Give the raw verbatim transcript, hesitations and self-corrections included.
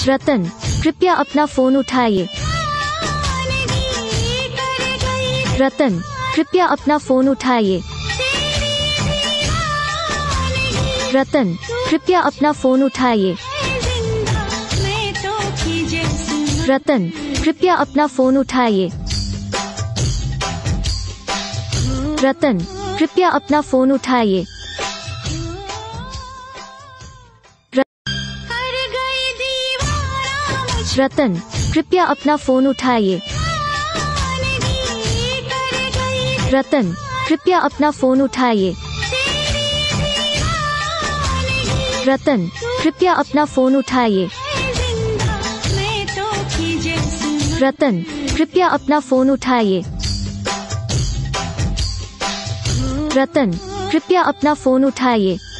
रतन, कृपया अपना फोन उठाइए। रतन, कृपया अपना फोन उठाइए। रतन, कृपया अपना फोन उठाइए। रतन, कृपया अपना फोन उठाइए। रतन, कृपया अपना फोन उठाइए। रतन, कृपया अपना फोन उठाइए। रतन, कृपया अपना फोन उठाइए। रतन, कृपया अपना फोन उठाइए। रतन, कृपया अपना फोन उठाइए। रतन, कृपया अपना फोन उठाइए।